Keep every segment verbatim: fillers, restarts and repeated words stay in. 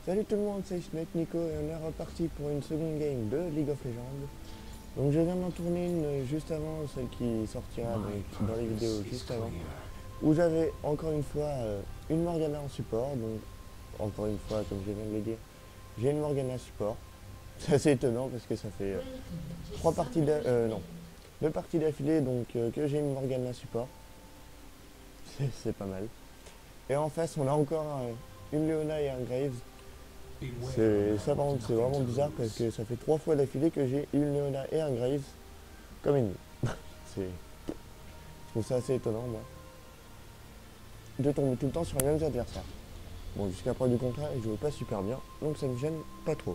Salut tout le monde, c'est Snake Nico et on est reparti pour une seconde game de League of Legends. Donc je viens d'en tourner une juste avant, celle qui sortira donc, dans les vidéos juste avant, où j'avais encore une fois euh, une Morgana en support. Donc encore une fois, comme je viens de le dire, j'ai une Morgana support. C'est assez étonnant parce que ça fait euh, trois parties d'a- euh, non, deux parties d'affilée donc euh, que j'ai une Morgana support. C'est c'est pas mal. Et en face, on a encore euh, une Leona et un Graves. C'est ça par contre c'est vraiment bizarre parce que ça fait trois fois d'affilée que j'ai une Leona et un Graves comme ennemi. C'est. Je trouve ça assez étonnant moi. De tomber tout le temps sur les mêmes adversaires. Bon jusqu'à preuve du contraire ils jouent pas super bien, donc ça me gêne pas trop.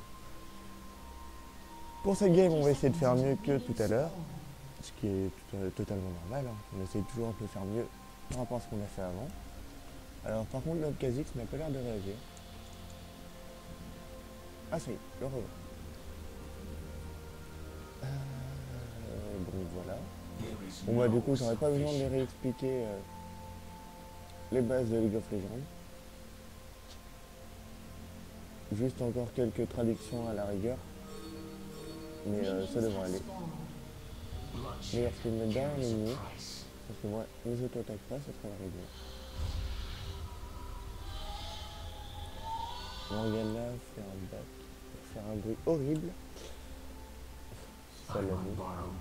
Pour cette game on va essayer de faire mieux que tout à l'heure. Ce qui est tout, euh, totalement normal, hein. On essaie toujours un peu de faire mieux par rapport à ce qu'on a fait avant. Alors par contre notre Kha'Zix n'a pas l'air de réagir. Ah ça y est, le revoit. Euh, donc voilà. Bon bah du coup j'aurais pas besoin de réexpliquer euh, les bases de League of Legends. Juste encore quelques traductions à la rigueur. Mais euh, ça devrait aller. Meilleur skill mettre derrière l'ennemi. Parce que moi, les auto-attaques pas, ça sera la rigueur. Morgana fait un bac. Faire un bruit horrible. Ça l'a vu.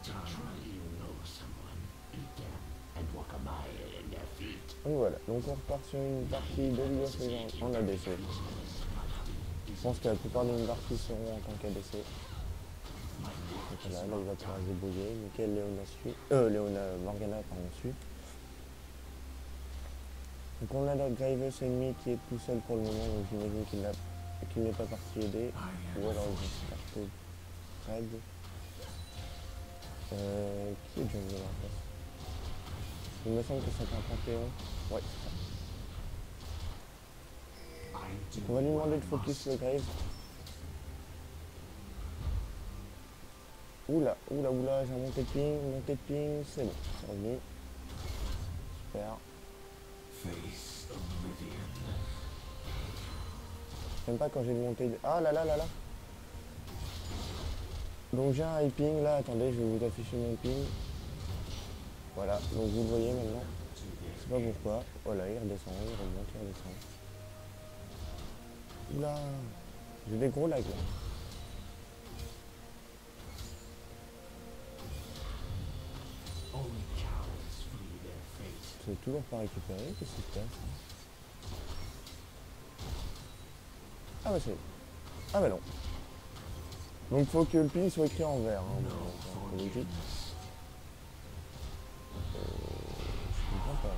Donc voilà, donc on repart sur une partie de League of Legends en A D C. Je pense que la plupart des parties seront en tant qu'A D C. Donc voilà, là il va pouvoir se débrouiller. Nickel, Léona suit. Euh, Léona, Morgana, pardon, suit. Donc on a notre Graves ennemi qui est tout seul pour le moment, donc j'imagine qu'il qu'il n'est pas parti aider. Ou alors il va starter Fred. Euh, qui est jungle en face? Il me semble que c'est un Panthéon. Ouais, c'est ça. Donc on va lui demander de focus le Graves. Oula, oula, oula, j'ai un monté de ping, monté de ping, c'est bon, c'est revenu. Super. J'aime pas quand j'ai une montée de... Ah là là là là. Donc j'ai un high ping, là, attendez, je vais vous afficher mon ping. Voilà, donc vous le voyez maintenant. Je sais pas pourquoi. Voilà, il redescend, il remonte, il redescend. Oula, j'ai des gros lags là. C'est toujours pas récupéré, qu'est-ce qui se passe? Ah bah c'est... Ah bah non. Donc faut que le ping soit écrit en vert, hein, c'est logique. Euh, je comprends pas.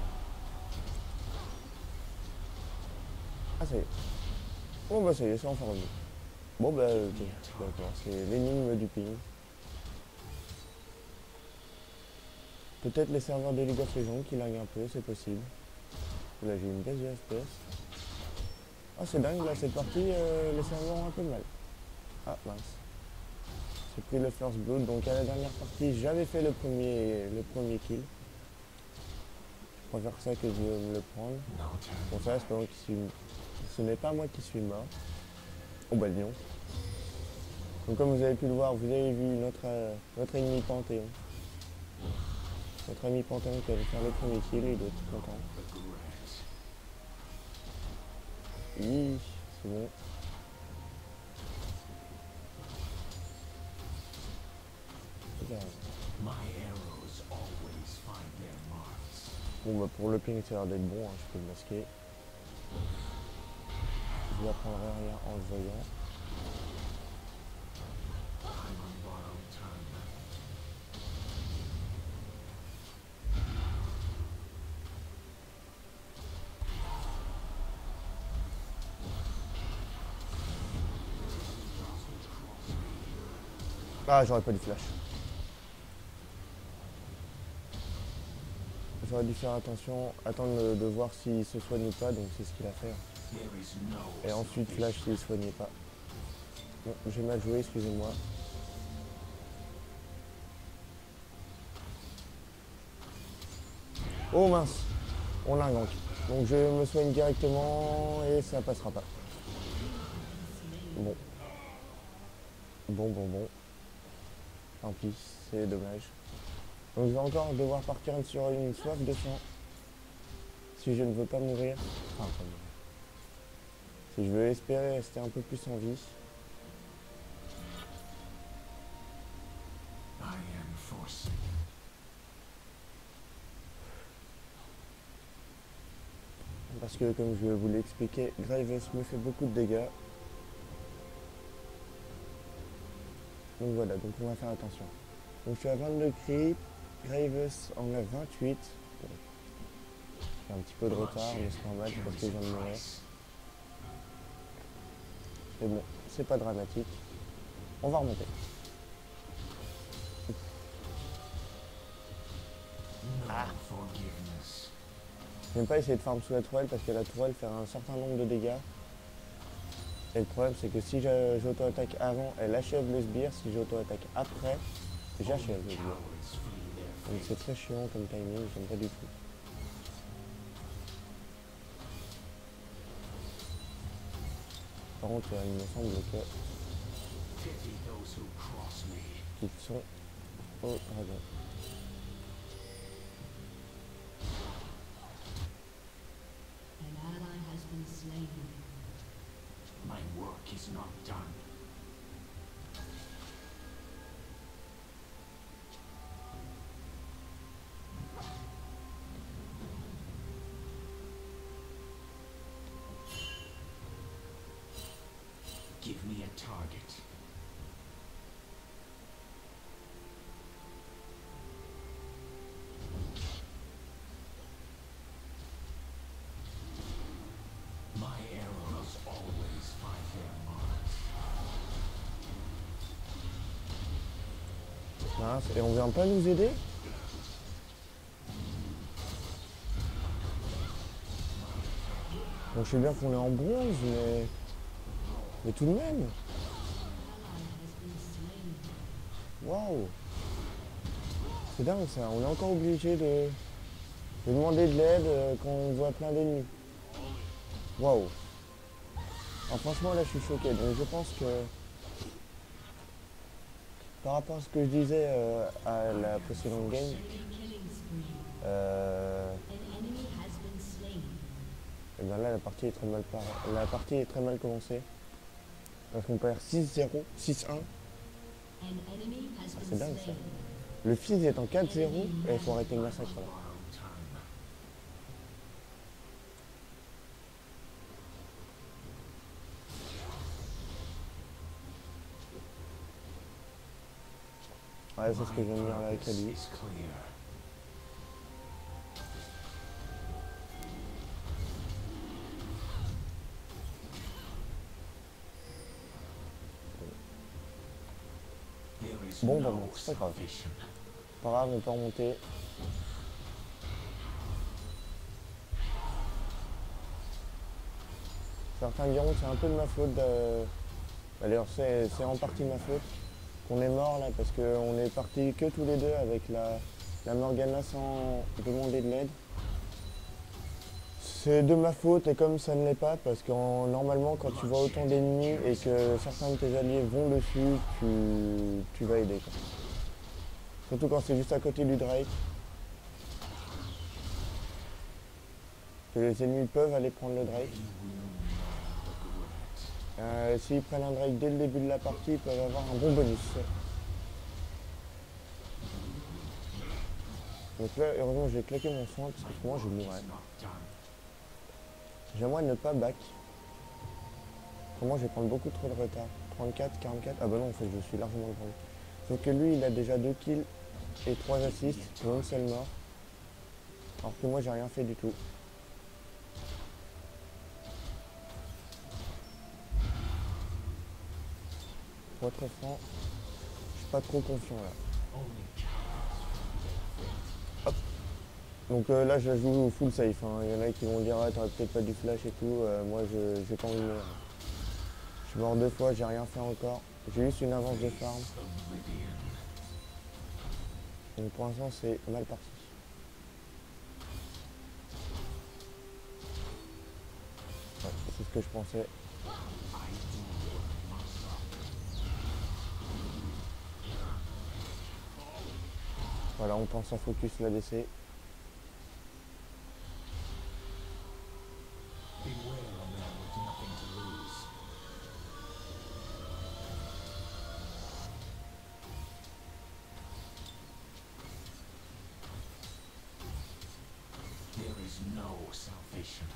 Ah ça y est. Bon bah ça y est, c'est enfin revenu. Bon bah ok, d'accord, c'est l'énigme du ping. Peut-être les serveurs de League of Legends qui laguent un peu, c'est possible. Là j'ai une baisse de F P S. Ah c'est dingue, là cette partie, euh, les serveurs ont un peu de mal. Ah mince. J'ai pris le first blood, donc à la dernière partie j'avais fait le premier, le premier kill. Je préfère ça que de me le prendre. Bon ça c'est pas moi qui suis... Ce n'est pas moi qui suis mort. Oh bah le lion. Donc comme vous avez pu le voir, vous avez vu notre, euh, notre ennemi Panthéon. Notre ami Panthéon qui avait fait le premier kill, il doit être content. Oui, c'est bon. Bon bah pour le ping ça a l'air d'être bon, hein, je peux le masquer. Je lui apprendrai rien en le voyant. Ah j'aurais pas dû flash. J'aurais dû faire attention, attendre de, de voir s'il se soigne ou pas, donc c'est ce qu'il a fait. Et ensuite flash s'il ne soignait pas. Bon, j'ai mal joué, excusez-moi. Oh mince, on l'a un gank. Donc je me soigne directement et ça passera pas. Bon. Bon, bon, bon. Tant pis, c'est dommage. Donc je vais encore devoir partir sur une soif de sang. Si je ne veux pas mourir. Enfin, pas mourir. Si je veux espérer rester un peu plus en vie. Parce que comme je vous l'ai expliqué, Graves me fait beaucoup de dégâts. Donc voilà, donc on va faire attention. Donc je suis à vingt-deux creep, Graves en a vingt-huit. Bon. J'ai un petit peu de retard, mais c'est normal parce que je viens de mourir. Mais bon, c'est pas dramatique. On va remonter. Ah. Je n'aime pas essayer de farm sous la tourelle parce que la tourelle fait un certain nombre de dégâts. Et le problème c'est que si j'auto-attaque avant, elle achève le sbire. Si j'auto-attaque après, j'achève le sbire. Donc c'est très chiant comme timing, j'aime pas du tout. Par contre, il me semble que qu'ils sont au dragon. My work is not done. Give me a target. My arrows always find their mark. Mince, et on vient pas nous aider? Bon, je sais bien qu'on est en bronze, mais... Mais tout de même. Waouh. C'est dingue ça, on est encore obligé de, de demander de l'aide euh, quand on voit plein d'ennemis. Waouh. Alors franchement là je suis choqué, donc je pense que par rapport à ce que je disais euh, à la précédente game, euh, et ben là la partie est très mal par... la partie est très mal commencée. Parce qu'on perd six zéro, six un. Ah, c'est dingue ça. Le fils est en quatre zéro et il faut arrêter le massacre là. Ouais, c'est ce que je viens de dire là avec lui. Bon, bah bon, c'est pas grave. Pas grave, on peut remonter. Certains diront que c'est un peu de ma faute. De... D'ailleurs, c'est en partie ma faute qu'on est mort là parce qu'on est partis que tous les deux avec la, la Morgana sans demander de l'aide. C'est de ma faute et comme ça ne l'est pas parce que en, normalement quand tu vois autant d'ennemis et que certains de tes alliés vont dessus, tu, tu vas aider quoi. Surtout quand c'est juste à côté du Drake. Que les ennemis peuvent aller prendre le Drake. Euh, S'ils prennent un Drake dès le début de la partie, ils peuvent avoir un bon bonus. Donc là, heureusement j'ai claqué mon soin parce que moi je mourrais. J'aimerais ne pas back. Comment je vais prendre beaucoup trop de retard. trente-quatre, quarante-quatre. Ah bah non en fait je suis largement devant lui. Sauf que lui il a déjà deux kills et trois assists pour une seule mort. Alors que moi j'ai rien fait du tout. Pour être franc, je suis pas trop confiant là. Hop. Donc euh, là je la joue full safe. Hein. Il y en a qui vont dire ah, t'aurais peut-être pas du flash et tout. Euh, moi je j'ai pas envie de mourir. Je suis mort deux fois, j'ai rien fait encore. J'ai juste une avance de farm. Donc pour l'instant c'est mal parti. Ouais, c'est ce que je pensais. Voilà, on pense à focus l'A D C. Beware a man with nothing to lose. There is no salvation.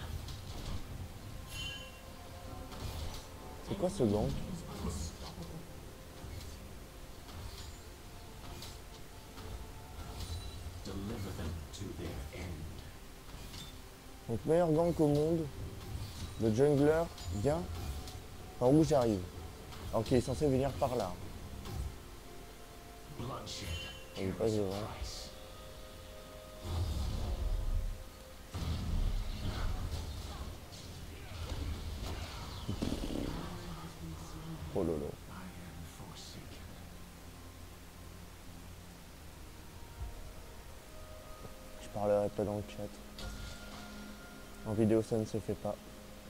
C'est quoi ce gank? Deliver them to their end. Donc meilleur gank au monde. Le jungler vient par où j'arrive. Alors qu'il est censé venir par là. Bloodshed Il est pas carries a devant. price. Oh lolo. I am forsaken. Je parlerai pas dans le chat. En vidéo ça ne se fait pas.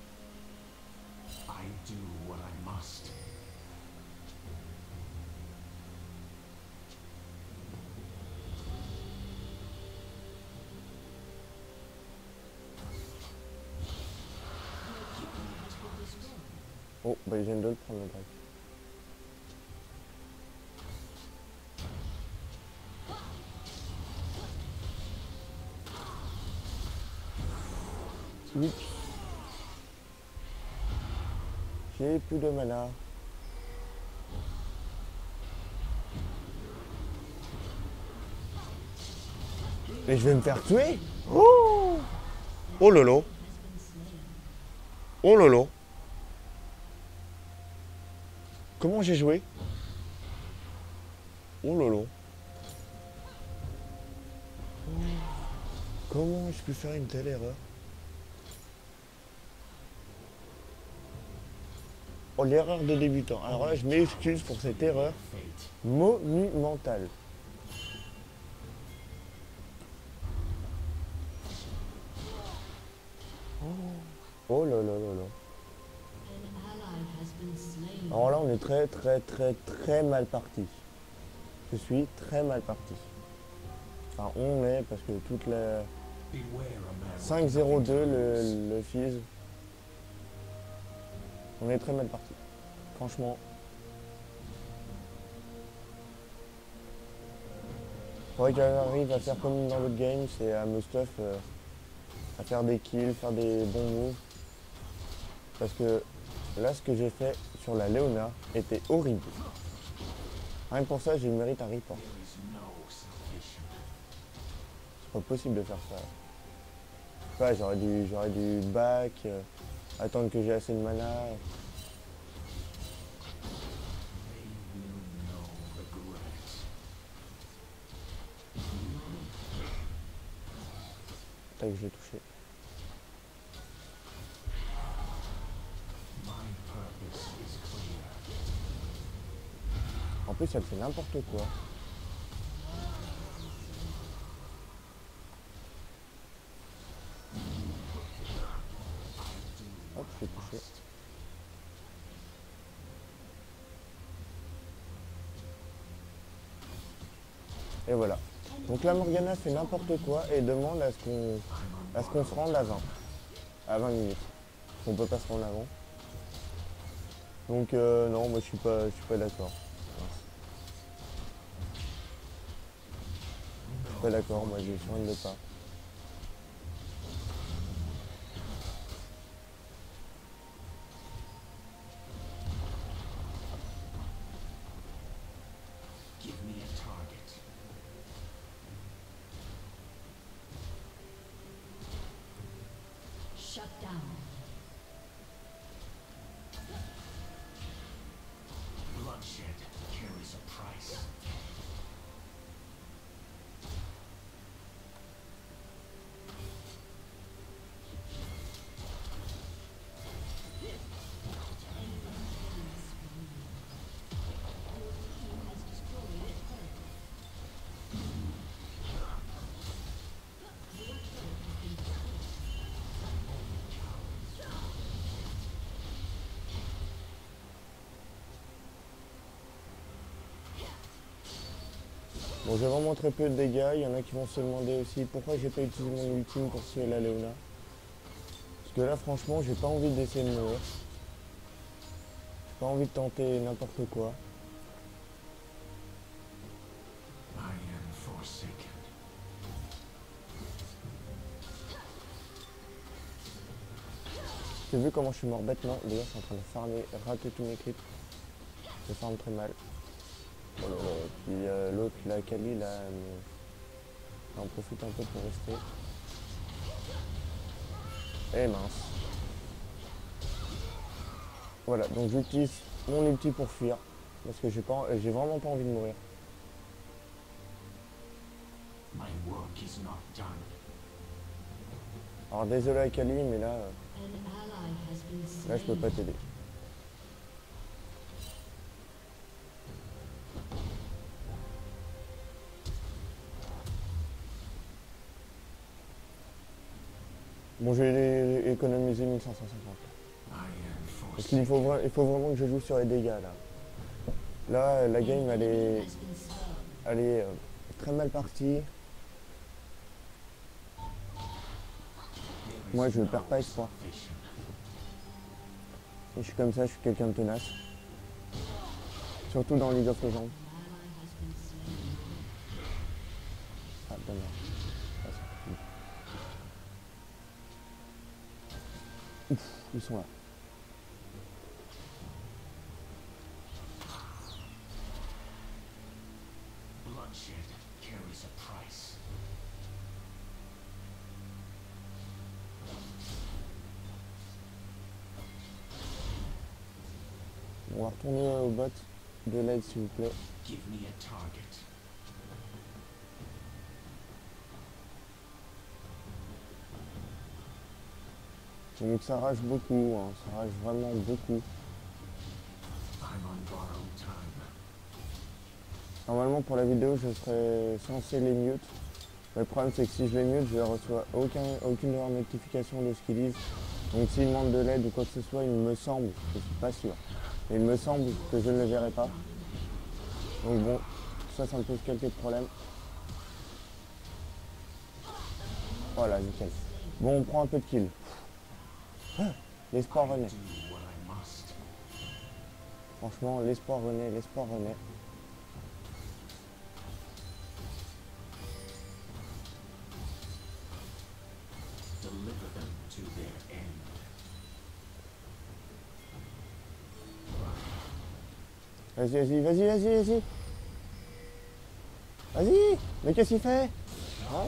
I do what I must. Oh bah il vient de le prendre le break. Oups. J'ai plus de mana. Et je vais me faire tuer. Oh, oh lolo. Oh lolo. Comment j'ai joué? Oh lolo. Comment ai-je pu faire une telle erreur? Oh, l'erreur de débutant. Alors là, je m'excuse pour cette erreur Fate. monumentale. Oh là là là là. Alors là, on est très très très très mal parti. Je suis très mal parti. Enfin, on est parce que toute la Beware a man with cinq zéro nothing to deux, lose. le, le Fizz. On est très mal parti. Franchement. Faudrait que j'arrive à faire comme dans l'autre game, c'est à me stuff, euh, à faire des kills, faire des bons moves. Parce que là, ce que j'ai fait sur la Léona était horrible. Rien que pour ça, j'ai le mérite un report. There is no salvation. C'est pas possible de faire ça. Je sais pas, j'aurais dû, j'aurais dû back, euh, attendre que j'ai assez de mana. They will know regret. Tac, je l'ai touché. My purpose is clear. En plus, elle fait n'importe quoi. Hop, je l'ai touché. Et voilà. Donc la Morgana fait n'importe quoi et demande à ce qu'on à ce qu'on se rende à vingt. À vingt minutes. On peut pas se rendre avant. Donc euh, non, moi je suis pas je suis pas d'accord. Je suis pas d'accord, moi j'ai sur une de pas. Give me a target. Shut down. Bloodshed carries a price. Bon, j'ai vraiment très peu de dégâts. Il y en a qui vont se demander aussi pourquoi j'ai pas utilisé mon ultime pour tuer la Léona. Parce que là, franchement, j'ai pas envie d'essayer de mourir. J'ai pas envie de tenter n'importe quoi. I am forsaken. J'ai vu comment je suis mort bêtement. D'ailleurs, je suis en train de farmer, rater tous mes clips. Je farme très mal. Oh là là. Puis euh, l'autre, la Kali, là, elle en profite un peu pour rester. Eh mince. Voilà, donc j'utilise mon ulti pour fuir. Parce que j'ai pas, j'ai vraiment pas envie de mourir. My work is not done. Alors désolé à Kali, mais là, euh, là je peux pas t'aider. Bon, j'ai économisé mille cinq cent cinquante. I am Parce qu'il forsaken. faut, vra- il faut vraiment que je joue sur les dégâts là. Là, la game elle est, elle est euh, très mal partie. There Moi is je no perds pas espoir. salvation. Et je suis comme ça, je suis quelqu'un de tenace. Surtout dans League of Legends. Ah, dommage. Ah, ça. Ouf, ils sont là. Bloodshed carries a price. On va retourner au bot de l'aide s'il vous plaît. Give me a target. Donc ça rage beaucoup, hein, ça rage vraiment beaucoup. I'm on borrowed time. Normalement pour la vidéo je serais censé les mute. Mais le problème c'est que si je les mute, je ne reçois aucun, aucune de leurs notifications de ce qu'ils disent. Donc s'ils demandent de l'aide ou quoi que ce soit, il me semble, je suis pas sûr, mais il me semble que je ne le verrai pas. Donc bon, ça, ça me pose quelques problèmes. Voilà, nickel. Bon, on prend un peu de kill. Ah, l'espoir I renaît. do what I must. Franchement, l'espoir renaît, l'espoir renaît. Deliver them to their end. Vas-y, vas-y, vas-y, vas-y, vas-y. Vas-y. Mais qu'est-ce qu'il fait? Ah.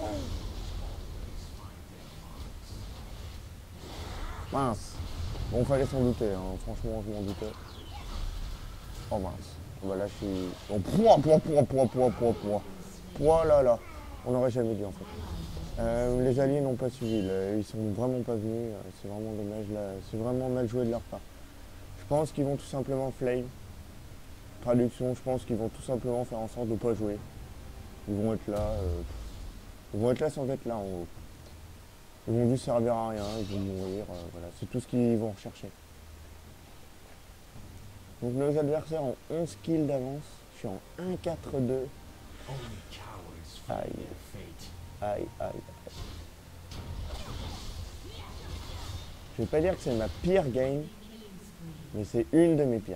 Mince. Bon, fallait s'en douter, hein. Franchement, je m'en doutais. Oh mince. Bah là, je suis... Oh, pouah, pouah, pouah, pouah, pouah, pouah, pouah. Pouah, là, là. On n'aurait jamais dû, en fait. Euh, les alliés n'ont pas suivi. Là. Ils sont vraiment pas venus. C'est vraiment dommage. Là. C'est vraiment mal joué de leur part. Je pense qu'ils vont tout simplement flame. Traduction, je pense qu'ils vont tout simplement faire en sorte de ne pas jouer. Ils vont être là. Euh... Ils vont être là sans être là en haut. Ils vont juste servir à rien. Ils vont mourir. Euh, voilà. C'est tout ce qu'ils vont rechercher. Donc nos adversaires ont onze kills d'avance. Je suis en un quatre deux. Only cowards fear Aïe. their fate. Aïe, aïe, aïe. Je vais pas dire que c'est ma pire game, mais c'est une de mes pires.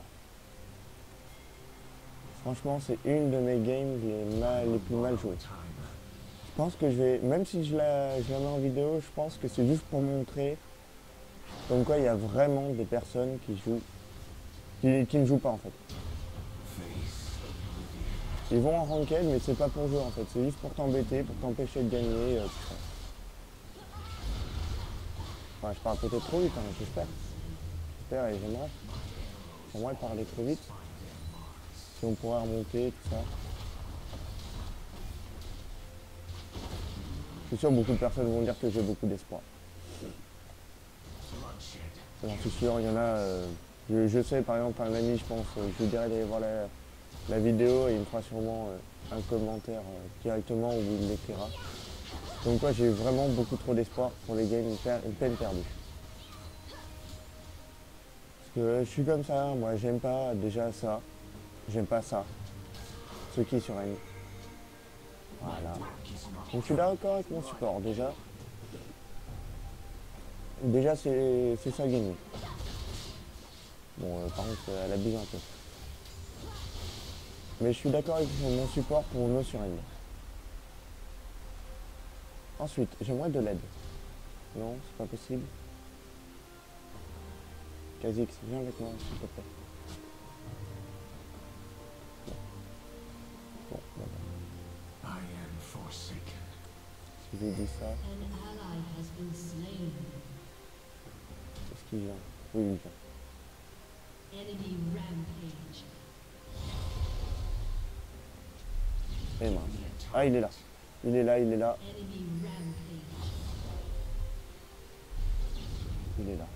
Franchement, c'est une de mes games les, mal, les plus mal jouées. Time. Je pense que je vais, même si je la, je la mets en vidéo, je pense que c'est juste pour montrer comme quoi il y a vraiment des personnes qui jouent, qui, qui ne jouent pas en fait. Face oblivion. Ils vont en ranked, mais c'est pas pour jouer en fait, c'est juste pour t'embêter, pour t'empêcher de gagner. Euh, tout ça. Enfin, je parle peut-être trop vite, hein, j'espère. J'espère et j'aimerais. J'aimerais parler trop vite. Si on pourrait remonter, tout ça. Je suis sûr beaucoup de personnes vont dire que j'ai beaucoup d'espoir. Bloodshed. J'en suis sûr, il y en a. Euh, je, je sais par exemple un ami, je pense, euh, je lui dirais d'aller voir la, la vidéo et il me fera sûrement euh, un commentaire euh, directement où il l'écrira. Donc quoi, j'ai vraiment beaucoup trop d'espoir pour les games, une, per- une peine perdue. Parce que je suis comme ça, moi j'aime pas déjà ça, j'aime pas ça. Ce qui est sur N. Voilà. Donc je suis d'accord avec mon support déjà. Déjà c'est ça gagné. Bon euh, par contre elle abuse un peu. Mais je suis d'accord avec mon support pour No Surrender. Ensuite, j'aimerais de l'aide. Non, c'est pas possible. Kha'Zix, viens avec moi s'il te plaît. Bon, bon, bon. Si j'ai dit ça, est-ce qu'il vient? Oui, il vient. Enemy rampage. Eh mince. Ah, il est là. Il est là, il est là. Enemy rampage. Il est là.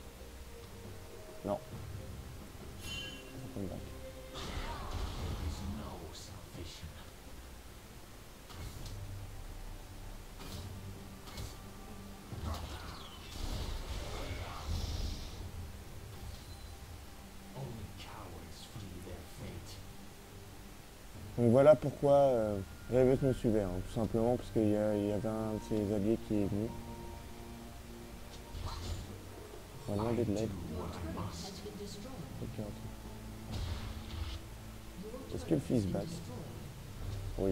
Non. Come back. Donc voilà pourquoi euh, Rêveuse me suivait, hein, tout simplement parce qu'il y, y avait un de ses alliés qui est venu. On va demander de l'aide. Ok, ok. Est-ce que le fils bat? Oui.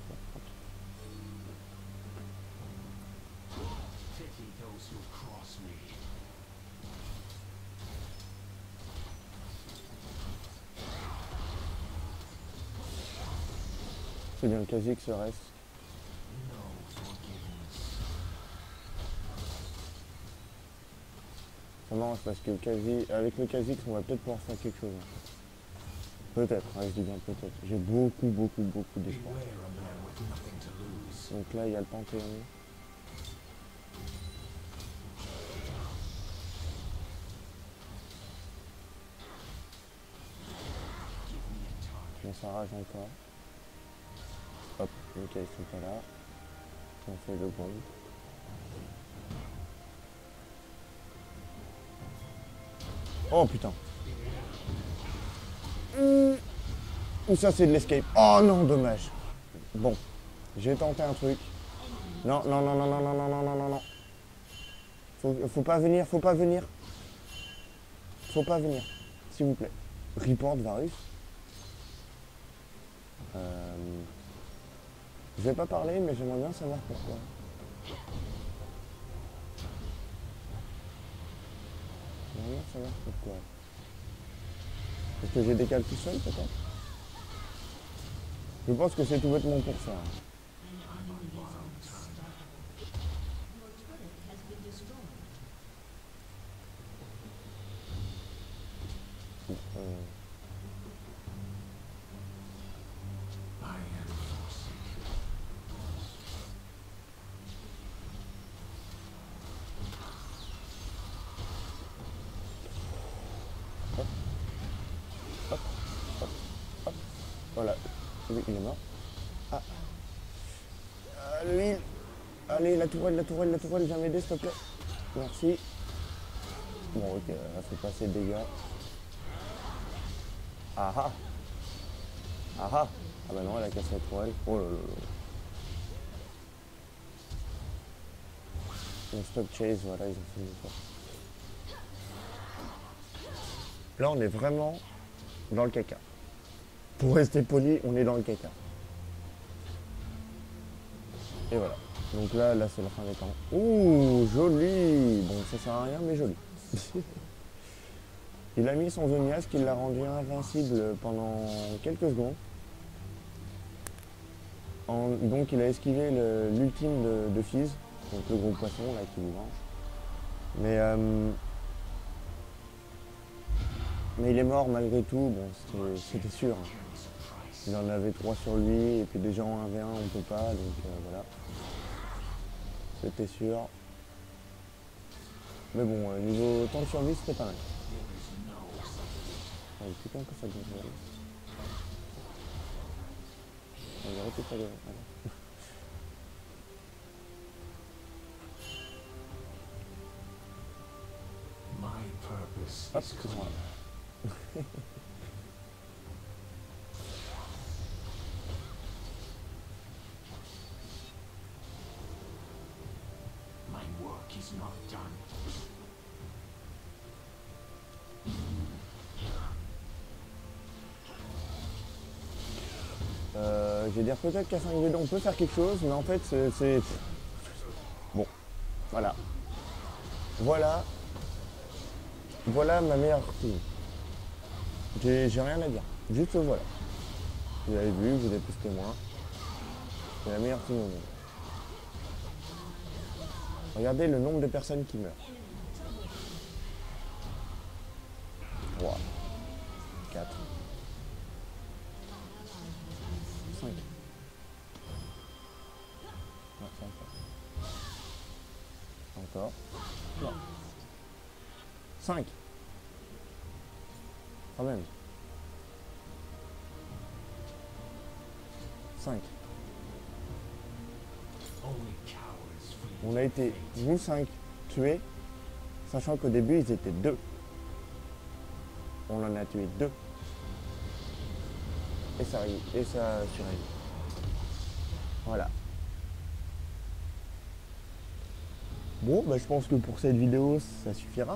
C'est bien, Kha'Zix se reste. Ça m'arrange parce que Kha'Zix, avec le Kha'Zix, on va peut-être pouvoir faire quelque chose. Peut-être, ouais, je dis bien peut-être. J'ai beaucoup, beaucoup, beaucoup d'espoir. Donc là, il y a le Panthéon. On s'arrache encore. Hop, ok, ils sont pas là. On fait le bon. Oh putain. Ou ça c'est de l'escape. Oh non, dommage. Bon, j'ai tenté un truc. Non, non, non, non, non, non, non, non, non, non, non. Faut, faut pas venir, faut pas venir. Faut pas venir, s'il vous plaît. Report Varus. Euh... Je vais pas parler, mais j'aimerais bien savoir pourquoi. J'aimerais bien savoir pourquoi. Est-ce que j'ai décalé tout seul, peut-être? Je pense que c'est tout bêtement pour ça. Euh... Voilà, oui, il est mort. Ah, ah l'huile. Allez, la tourelle, la tourelle, la tourelle, viens m'aider, s'il te plaît. Merci. Bon, ok, elle fait pas assez de dégâts. Ah ah. Ah ah. Ah bah non, elle a cassé la tourelle. Oh là là là. Donc stop chase, voilà, ils ont fait ça. Là, on est vraiment dans le caca. Pour rester poli, on est dans le caca. Et voilà. Donc là, là c'est la fin des temps. Ouh, joli. Bon, ça sert à rien, mais joli. Il a mis son Zonias qui l'a rendu invincible pendant quelques secondes. En, donc il a esquivé l'ultime de, de Fizz, donc le gros poisson là qui vous mange. Mais, euh, mais il est mort malgré tout, bon c'était sûr. Il en avait trois sur lui, et puis déjà en un v un on peut pas, donc euh, voilà. C'était sûr. Mais bon, euh, niveau temps de survie, c'était pas mal. Ah, putain, que ça devient mal. On va arrêter ça de... Hop, c'est ça. je vais dire peut-être qu'à cinq v deux on peut faire quelque chose, mais en fait c'est... Bon, voilà. Voilà. Voilà ma meilleure team. J'ai rien à dire. Juste voilà. Vous avez vu, vous êtes plus que moi. C'est la meilleure team au monde. Regardez le nombre de personnes qui meurent. trois, quatre, cinq. Non, cinq. Encore. Non. cinq. Quand même. cinq. Only cowards flee On a été, nous cinq, tués, sachant qu'au début ils étaient deux. On en a tué deux. Et ça, et ça survit. Voilà. Bon, bah, je pense que pour cette vidéo, ça suffira.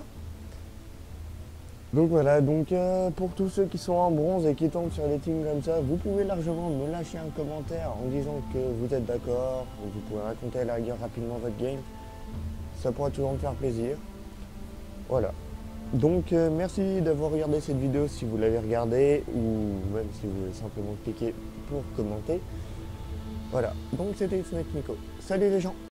Donc voilà, donc euh, pour tous ceux qui sont en bronze et qui tombent sur des teams comme ça, vous pouvez largement me lâcher un commentaire en disant que vous êtes d'accord, ou vous pouvez raconter à la rigueur rapidement votre game. Ça pourra toujours me faire plaisir. Voilà. Donc euh, merci d'avoir regardé cette vidéo si vous l'avez regardée, ou même si vous voulez simplement cliquer pour commenter. Voilà, donc c'était Snake Nico. Salut les gens!